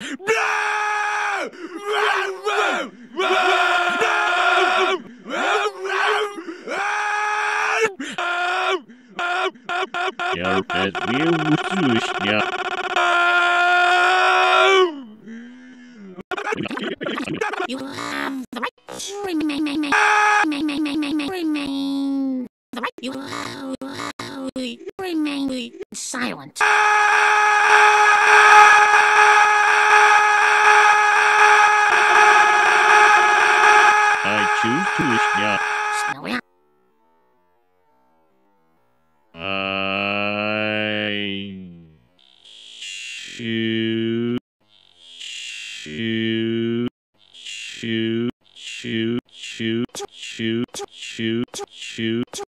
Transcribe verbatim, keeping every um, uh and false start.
You have the right to remain, remain, remain, remain, remain. The right. You have to remain silent. I choose to snow. Snowy. I choose. Shoot, shoot, shoot, shoot, shoot, shoot, shoot.